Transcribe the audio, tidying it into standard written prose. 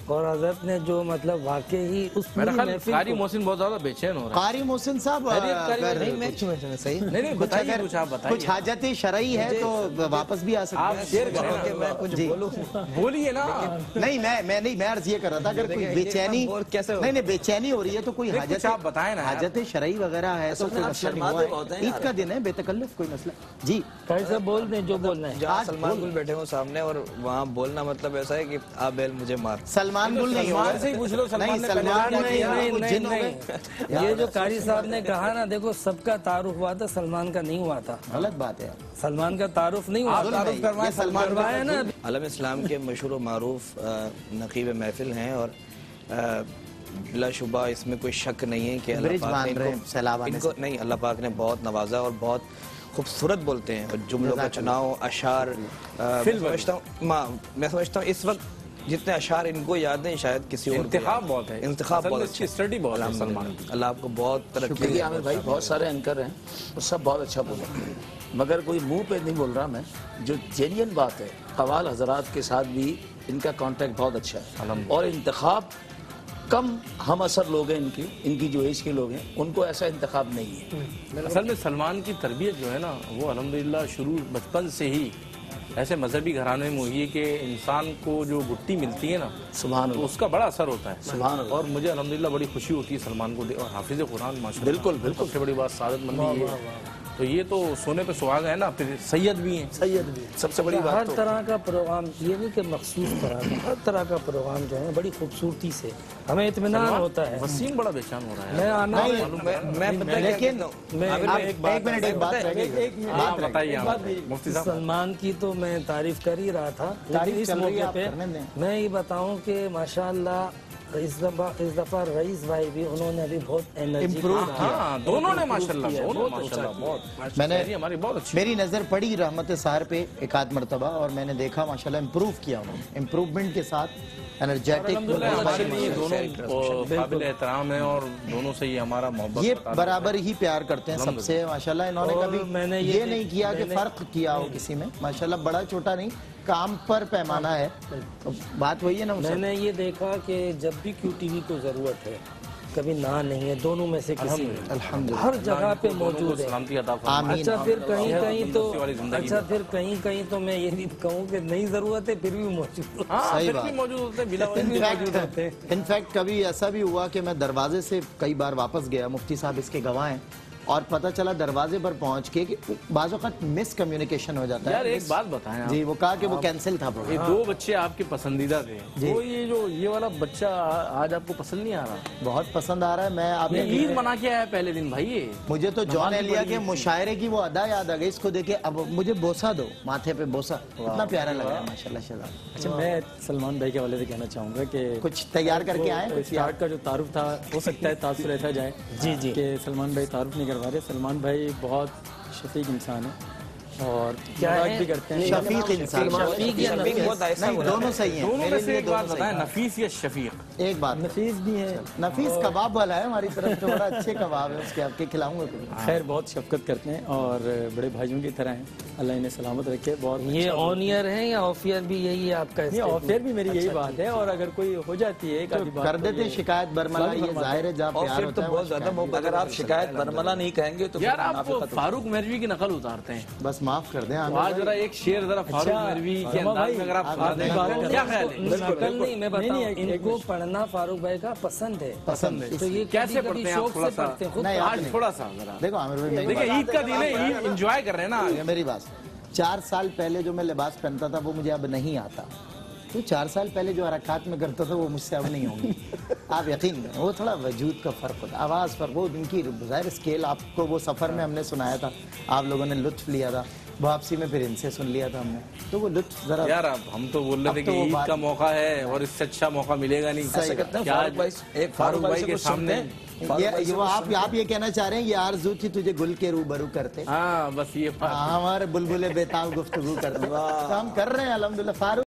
اور حضرت نے جو مطلب واقعی اس میرا پوری خیال محفل قاری کو محسن بہت زیادہ بے چین ہو رہا ہے. قاری محسن صاحب نہیں بتائیے کچھ آپ بتائیے. کچھ حاجت شرعی ہے تو واپس بھی آ سکتے آپ ہیں. شیئر کریں کہ میں کچھ بولوں. بولیے نا. نہیں میں عرض یہ کر رہا تھا اگر کوئی بے چینی نہیں بے چینی ہو رہی ہے تو کوئی حاجت آپ بتائیں نا. حاجت شرعی وغیرہ ہے تو کوئی مسئلہ نہیں ہوا ہے. عید کا دن ہے بے تکلف کوئی مسئلہ. جی کیسا بول دیں جو بولنا ہے. جہاں سلمان گل بیٹھے ہوں سامنے اور وہاں بولنا مطلب ایسا ہے کہ آبیل مجھے مار. سلمان گل نہیں سلمان سے ہی پوچھ لو. نہیں سلمان نہیں یہ جو قاری صاحب نے کہا نا دیکھو سب کا تعارف ہوا تھا سلمان کا نہیں ہوا تھا. غلط بات ہے. سلمان کا تعارف نہیں ہوا. تعارف کروائیں. سلمان کروایا نا. عالم اسلام کے مشہور و معروف نقیب محفل ہیں اور بلا شبہ اس میں کوئی شک نہیں ہے کہ اللہ پاک نے ان کو نہیں اللہ پاک نے بہت نوازا اور بہت خوبصورت بولتے ہیں. جملوں کا چناؤ اشعار میں سمجھتا ہوں اس وقت جتنے اشعار ان کو یاد ہیں شاید کسی اور انتخاب بہت ہے. انتخاب بہت اچھی اسٹڈی بہت ہے سلمان کی. اللہ آپ کو بہت ترقی دیکھیے عامر بھائی بہت سارے اینکر ہیں وہ سب بہت اچھا بولے مگر کوئی منہ پہ نہیں بول رہا. میں جو جینین بات ہے قوال حضرات کے ساتھ بھی ان کا کانٹیکٹ بہت اچھا ہے اور انتخاب کم ہم اثر لوگ ہیں ان کی جو ایج کے لوگ ہیں ان کو ایسا انتخاب نہیں ہے. اصل میں سلمان کی تربیت جو ہے نا وہ الحمدللہ شروع بچپن سے ہی ایسے مذہبی گھرانے میں ہوئی ہے کہ انسان کو جو گٹی ملتی ہے نا سبحان اللہ اس کا بڑا اثر ہوتا ہے. سبحان اللہ. اور مجھے الحمدللہ بڑی خوشی ہوتی ہے سلمان کو اور حافظ قرآن ماشاءاللہ. بالکل سب سے بڑی بات سعادت مندی یہ تو یہ تو سونے پہ سہاگا ہے نا. پھر سید بھی ہیں. سید بھی سب سے بڑی ہر بات طرح کا پروگرام یہ نہیں کہ مخصوص طرح ہر طرح کا پروگرام جو ہے بڑی خوبصورتی سے ہمیں اطمینان ہوتا ہے. وسیم بڑا بے چین ہو رہا ہے. میں آنا لیکن ایک منٹ ایک بات رہ گئی. بتائیے مفتی صاحب. سلمان کی تو میں تعریف کر ہی رہا تھا لیکن اس موقع پہ میں یہ بتاؤں کہ ماشاءاللہ اس دفعہ رئیس بھائی بھی انہوں نے بھی بہت انرجی ہاں دونوں نے ماشاءاللہ بہت میں نے ہماری بہت اچھی میری نظر پڑی رحمت سحر پہ ایک آدھ مرتبہ اور میں نے دیکھا ماشاءاللہ امپروو کیا انہوں نے. امپروومنٹ کے ساتھ انرجیٹک دونوں قابل احترام ہیں اور دونوں سے یہ ہمارا محبت یہ برابر ہی پیار کرتے ہیں سب سے ماشاءاللہ. انہوں نے کبھی یہ نہیں کیا کہ فرق کیا ہو کسی میں. ماشاءاللہ بڑا چھوٹا نہیں کام پر پیمانہ ہے. بات وہی ہے نا. میں نے یہ دیکھا کہ جب بھی کیو ٹی وی کو ضرورت ہے کبھی نہ نہیں ہے دونوں میں سے کسی ہر جگہ پہ موجود ہے. اچھا پھر کہیں تو میں یہ بھی کہوں کہ نہیں ضرورت ہے پھر بھی موجود. انفیکٹ کبھی ایسا بھی ہوا کہ میں دروازے سے کئی بار واپس گیا. مفتی صاحب اس کے گواہ ہیں اور پتہ چلا دروازے پر پہنچ کے کہ بعض اوقات مس کمیونیکیشن ہو جاتا ہے. یار ایک بات بتائیں آپ. جی وہ کہا کہ وہ کینسل تھا. یہ دو بچے آپ کے پسندیدہ تھے وہ یہ والا بچہ آج آپ کو پسند نہیں آ رہا. بہت پسند آ را ہے. میں آپ عید منا کے آیا پہلے دن بھائی. مجھے تو جان ایلیا کے مشاعرے کی وہ ادا یاد آ گئی. اس کو دیکھے اب مجھے بوسہ دو ماتھے پہ بوسہ. اتنا پیارا لگ رہا ہے ماشاءاللہ شہزاد. اچھا میں سلمان بھائی کے حوالے سے کہنا چاہوں گا کہ کچھ تیار کر کے آئے. اسٹارٹ کا جو تعارف تھا ہو سکتا ہے تاثر ایسا جائے جی کہ سلمان بھائی تعارف نہیں کروا رہے. سلمان بھائی بہت شفیق انسان ہے اور مذاق بھی کرتے ہیں. شفیق انسان دونوں صحیح ہیں. دونوں میں سے ایک بات بتائیں نفیس یا شفیق. ایک بات نفیس بھی ہے. نفیس کباب والا ہے ہماری طرف سے. بڑا اچھے کباب ہے اس کے آپ کے کھلاؤں گا. خیر بہت شفقت کرتے ہیں اور بڑے بھائیوں کی طرح ہیں. اللہ انہیں سلامت رکھے. بہت یہ آن ایئر ہے یا آف ایئر بھی یہی ہے آپ کا؟ یہ آف ایئر بھی میری یہی بات ہے اور اگر کوئی ہو جاتی ہے کر دیتے شکایت برملا. یہ ظاہر ہے جب پیار ہوتا ہے بہت زیادہ محبت. اگر آپ شکایت برملا نہیں کہیں گے تو یار آپ فاروق مہروی کی نقل اتارتے ہیں. بس معاف کر دیں. ذرا ایک شعر ذرا فاروق مہروی کے انداز میں اگر آپ سنا دیں کیا خیال ہے؟ نقل نہیں میں بتاؤں ان کو پڑھنا فاروق بھائی کا پسند ہے. تو یہ کیسے پڑھتے ہیں آپ؟ تھوڑا سا ذرا دیکھو عامر بھائی دیکھیں عید کا دن ہے. عید انجوائے کر رہے ہیں نا. میری بات 4 سال پہلے جو میں لباس پہنتا تھا وہ مجھے اب نہیں آتا. تو 4 سال پہلے جو حرکات میں کرتا تھا وہ مجھ سے اب نہیں ہوں گی. آپ یقین کریں وہ تھوڑا وجود کا فرق ہوتا ہے. آواز فرق وہ ان کی ظاہر اسکیل. آپ کو وہ سفر میں ہم نے سنایا تھا آپ لوگوں نے لطف لیا تھا. واپسی میں پھر ان سے سن لیا تھا ہم نے تو وہ لطف ذرا. یار ہم تو بول رہے تھے کہ عید کا موقع ہے اور اس سے اچھا موقع ملے گا نہیں. فاروق بھائی کے سامنے آپ یہ کہنا چاہ رہے ہیں یہ آرزو تھی تجھے گل کے روبرو کرتے. ہاں بس یہ ہمارے بلبلے بے تاب گفتگو کرتے. ہم کر رہے ہیں الحمدللہ. فاروق